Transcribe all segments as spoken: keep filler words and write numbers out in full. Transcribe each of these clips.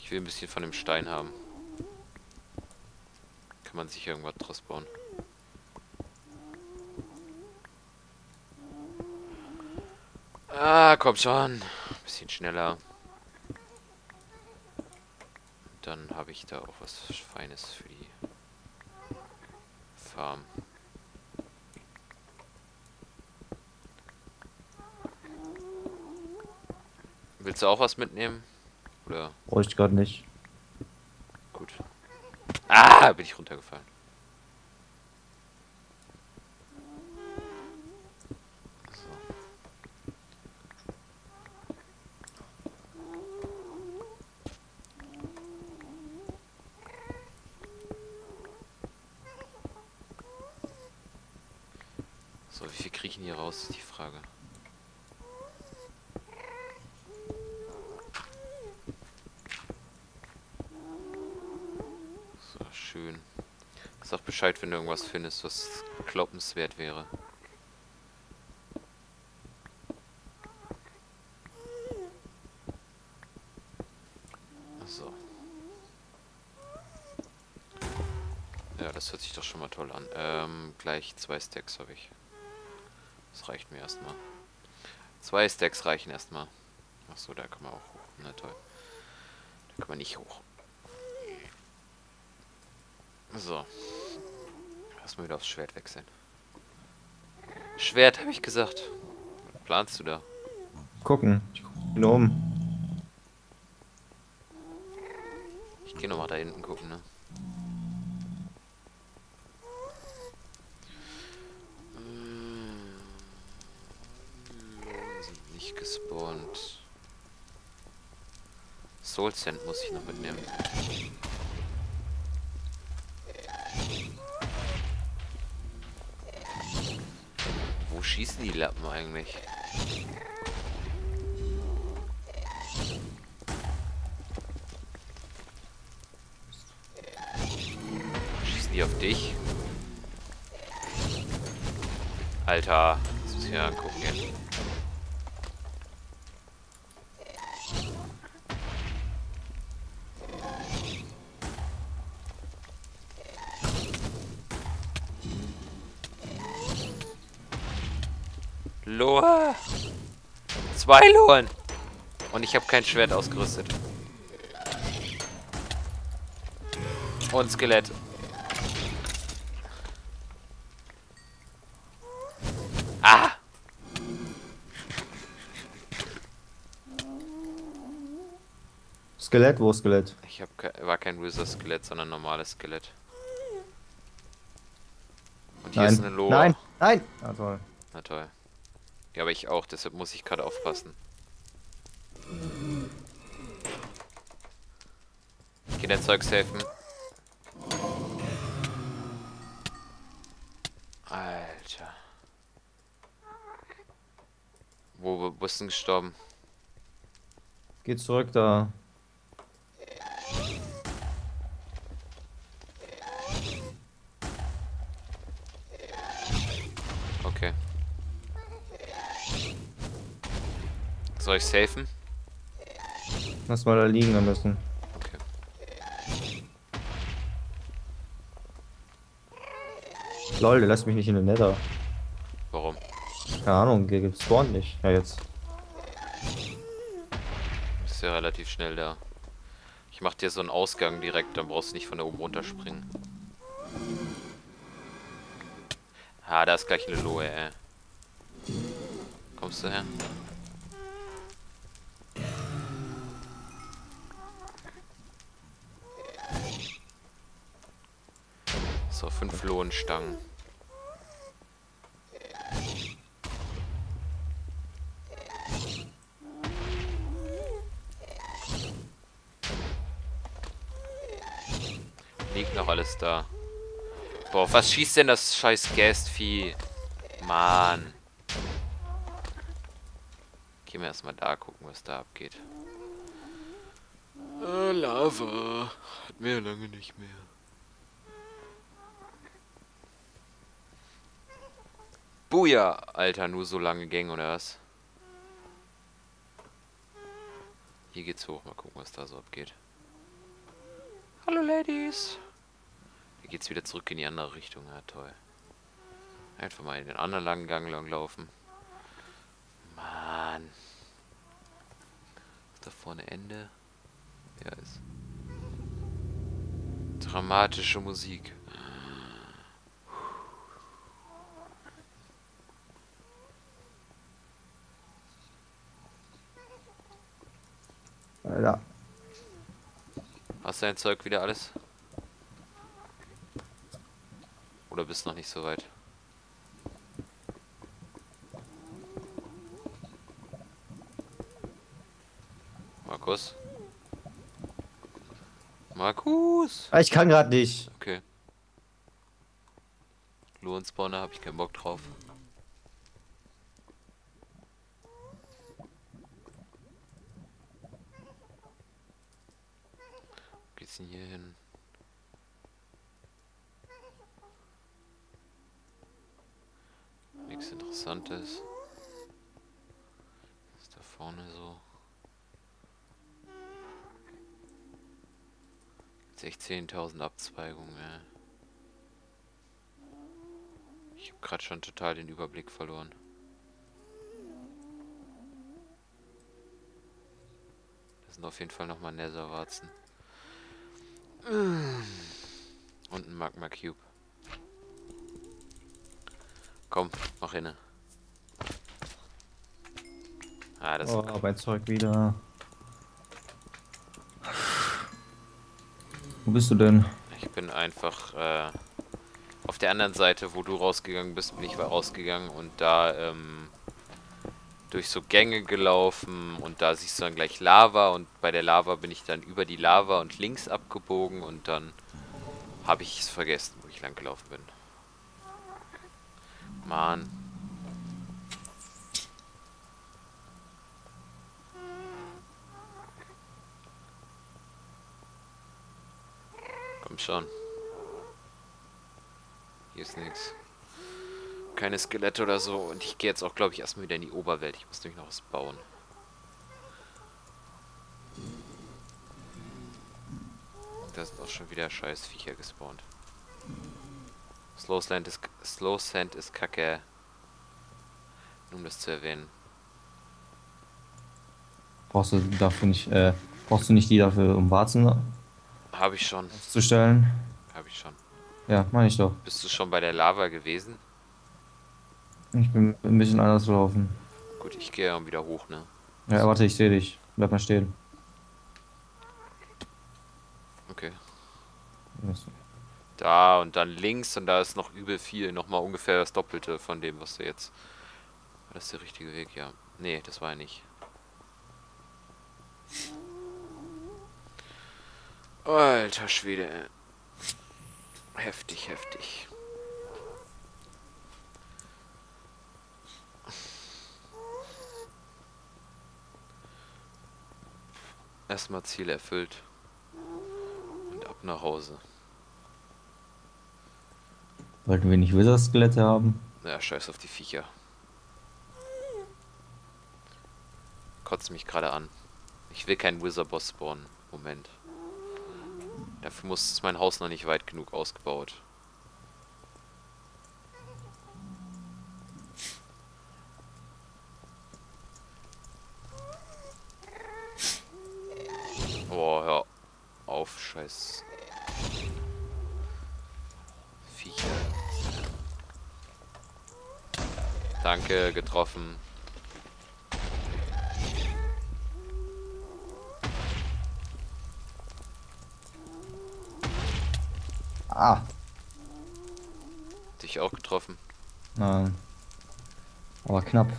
Ich will ein bisschen von dem Stein haben. Kann man sich irgendwas draus bauen. Ah, komm schon. Bisschen schneller. Dann habe ich da auch was Feines für die Farm. Willst du auch was mitnehmen? Oder? Brauche ich gerade nicht. Gut. Ah, bin ich runtergefallen. So. So, wie viel kriege ich denn hier raus, ist die Frage. So, schön. Sag Bescheid, wenn du irgendwas findest, was glaubenswert wäre. So. Ja, das hört sich doch schon mal toll an. Ähm, gleich zwei Stacks habe ich. Das reicht mir erstmal. Zwei Stacks reichen erstmal. Achso, da kann man auch hoch. Na toll. Da kann man nicht hoch. So. Erstmal wieder aufs Schwert wechseln. Schwert, habe ich gesagt. Was planst du da? Gucken. Ich guck ihn um. Ich gehe nochmal da hinten gucken, ne? Lohn sind nicht gespawnt. Soul Sand muss ich noch mitnehmen. Wo schießen die Lappen eigentlich? Schießen die auf dich? Alter, das muss ich mir angucken gehen. Loa! Zwei Lohen! Und ich habe kein Schwert ausgerüstet. Und Skelett. Ah! Skelett, wo ist Skelett? Ich hab ke war kein Wizard-Skelett, sondern ein normales Skelett. Und hier Nein. ist eine Loa. Nein, nein! Ah, toll. Na toll. Ja, aber ich auch, deshalb muss ich gerade aufpassen. Ich geh dein Zeugs helfen. Alter. Wo, wo bist du denn gestorben? Geh zurück da. Okay. Soll ich safen? Lass mal da liegen am besten. Okay. Lol, der lässt mich nicht in den Nether. Warum? Keine Ahnung, der spawnt nicht. Ja, jetzt. Ist ja relativ schnell da. Ich mach dir so einen Ausgang direkt, dann brauchst du nicht von da oben runterspringen. Ah, da ist gleich eine Lohe, ey. Kommst du her? So, fünf Lohenstangen. Liegt noch alles da. Boah, was schießt denn das scheiß Gastvieh? Mann. Gehen wir erstmal da gucken, was da abgeht. Äh, Lava. Hatten wir ja lange nicht mehr. Buja! Alter, nur so lange Gänge oder was? Hier geht's hoch. Mal gucken, was da so abgeht. Hallo Ladies. Hier geht's wieder zurück in die andere Richtung. Ja, toll. Einfach mal in den anderen langen Gang lang laufen. Mann. Ist da vorne Ende? Ja, ist. Dramatische Musik. Alter. Hast du dein Zeug wieder alles? Oder bist noch nicht so weit? Markus? Markus! Ah, ich kann gerade nicht. Okay. Lurenspawner, hab ich keinen Bock drauf. Wo geht's denn hier hin? Nichts Interessantes. Was ist da vorne so? sechzehntausend Abzweigungen, ja. Ich habe gerade schon total den Überblick verloren. Das sind auf jeden Fall nochmal Netherwarzen. Und ein Magma Cube. Komm, mach hinne. Ah, das Oh, ist mein Zeug wieder. Wo bist du denn? Ich bin einfach äh, auf der anderen Seite, wo du rausgegangen bist, bin ich rausgegangen und da ähm, durch so Gänge gelaufen und da siehst du dann gleich Lava und bei der Lava bin ich dann über die Lava und links abgebogen und dann habe ich es vergessen, wo ich lang gelaufen bin. Mann. Komm schon. Hier ist nichts. Keine Skelette oder so. Und ich gehe jetzt auch, glaube ich, erstmal wieder in die Oberwelt. Ich muss nämlich noch was bauen. Da sind auch schon wieder scheiß Viecher gespawnt. Slow Sand ist, Slow Sand ist kacke. Nur um das zu erwähnen. Brauchst du dafür nicht, äh, brauchst du nicht die dafür, um Warzen Habe ich schon. zu stellen? Habe ich schon. Ja, meine ich doch. Bist du schon bei der Lava gewesen? Ich bin ein bisschen anders gelaufen. Gut, ich gehe dann wieder hoch, ne? Ja, warte, ich sehe dich. Bleib mal stehen. Okay. Yes. Da und dann links und da ist noch übel viel. Nochmal ungefähr das Doppelte von dem, was du jetzt... War das der richtige Weg? Ja. Nee, das war er nicht. Alter Schwede. Heftig, heftig. Erstmal Ziel erfüllt. Und ab nach Hause. Wollten wir nicht Wizard-Skelette haben? Ja, scheiß auf die Viecher. Kotzt mich gerade an. Ich will keinen Wizard-Boss spawnen. Moment. Dafür muss ist mein Haus noch nicht weit genug ausgebaut. Oh, hör auf, scheiß Viecher. Danke, getroffen. Ah. Dich auch getroffen. Nein. Aber knapp.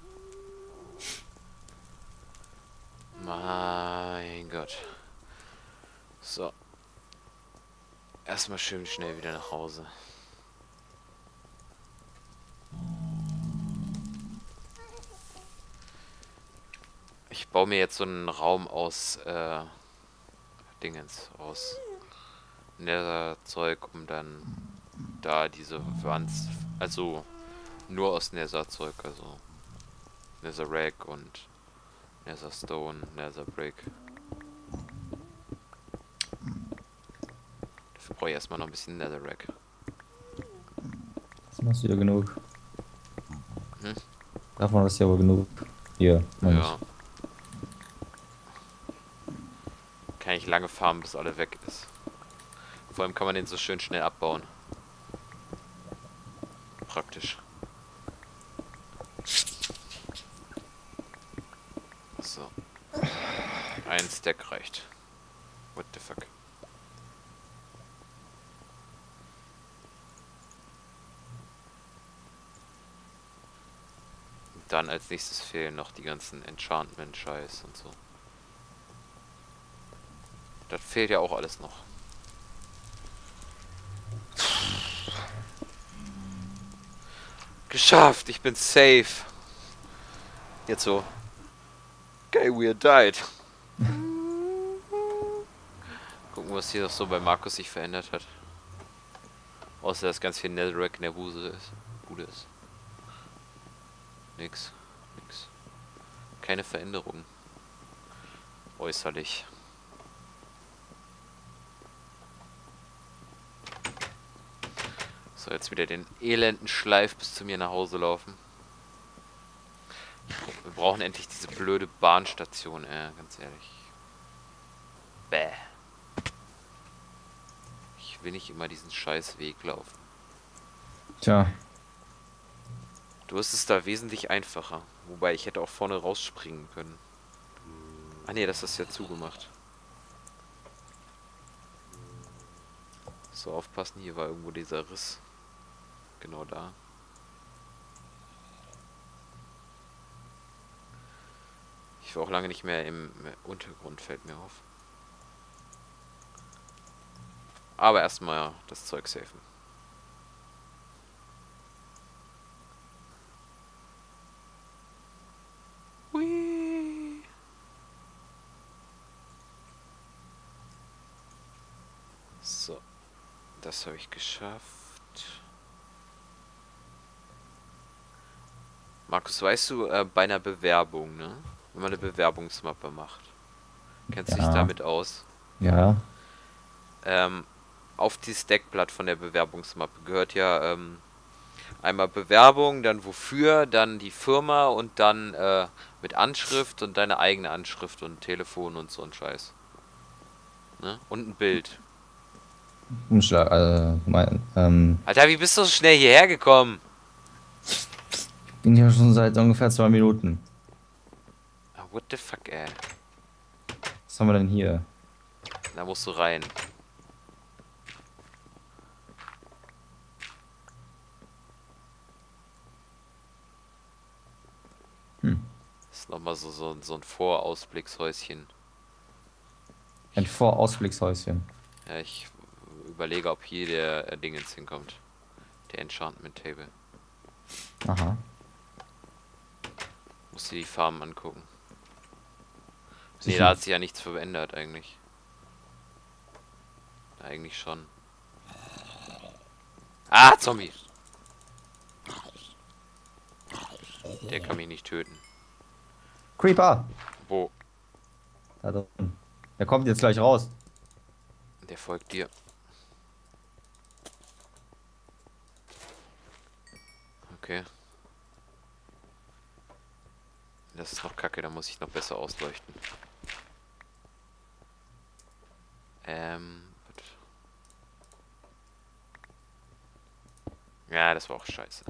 Mein Gott. So. Erstmal schön schnell wieder nach Hause. Ich baue mir jetzt so einen Raum aus äh, Dingens, aus Nether-Zeug, um dann da diese Wand, also nur aus Nether-Zeug, also Netherrack und Nether Stone, Nether Brick. brauche ich erstmal noch ein bisschen Netherrack. Das machst du wieder genug. Hm? Davon ist ja wohl genug. Hier, meine Ja. Kann ich lange farmen, bis alle weg ist. Vor allem kann man den so schön schnell abbauen. Praktisch. So. Ein Stack reicht. What the fuck? Und dann als nächstes fehlen noch die ganzen Enchantment-Scheiß und so. Das fehlt ja auch alles noch. Geschafft! Ich bin safe! Jetzt so. Okay, we died. Gucken, was hier noch so bei Markus sich verändert hat. Außer dass ganz viel Netherrack in der Bude ist. Bude ist. Nix. Nix. Keine Veränderung. Äußerlich. So, jetzt wieder den elenden Schleif bis zu mir nach Hause laufen. Wir brauchen endlich diese blöde Bahnstation, ey, ganz ehrlich. Bäh. Ich will nicht immer diesen scheiß Weg laufen. Tja. Du hast es da wesentlich einfacher. Wobei, ich hätte auch vorne rausspringen können. Ah ne, das ist ja zugemacht. So, aufpassen, hier war irgendwo dieser Riss. Genau da. Ich war auch lange nicht mehr im Untergrund, fällt mir auf. Aber erstmal das Zeug safen. Hui. So. Das habe ich geschafft. Markus, weißt du, äh, bei einer Bewerbung, ne? Wenn man eine Bewerbungsmappe macht. Kennst du dich Ja. damit aus? Ja. Ähm, auf dieses Deckblatt von der Bewerbungsmappe gehört ja ähm, einmal Bewerbung, dann wofür, dann die Firma und dann äh, mit Anschrift und deine eigene Anschrift und Telefon und so ein Scheiß. Ne? Und ein Bild. Umschlag, äh, mein, ähm, Alter, wie bist du so schnell hierher gekommen? bin hier schon seit ungefähr zwei Minuten. Ah, what the fuck, ey. Was haben wir denn hier? Da musst du rein. Hm. Das ist nochmal so, so, so ein Vorausblickshäuschen. Ein Vorausblickshäuschen. Ja, ich überlege, ob hier der äh, Dingens hinkommt. Der Enchantment Table. Aha. Muss dir die Farben angucken. Nee, Sicher. da hat sich ja nichts verändert eigentlich. Eigentlich schon. Ah, Zombie! Der kann mich nicht töten. Creeper! Wo? Da drin. Der kommt jetzt gleich raus. Der folgt dir. Okay. Das ist noch kacke, da muss ich noch besser ausleuchten. Ähm. was? Ja, das war auch scheiße.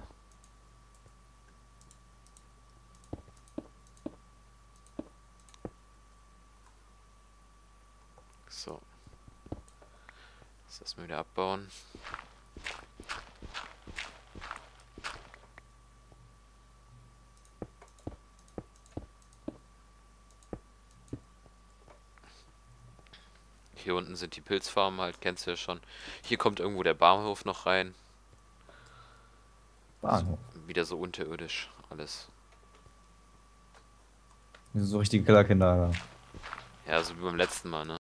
So. Das erstmal wieder abbauen. Hier unten sind die Pilzfarmen halt, kennst du ja schon. Hier kommt irgendwo der Bahnhof noch rein. Bahnhof. Wieder so unterirdisch alles. Wir sind so richtige Killerkinder, Alter. Ja, so wie beim letzten Mal, ne?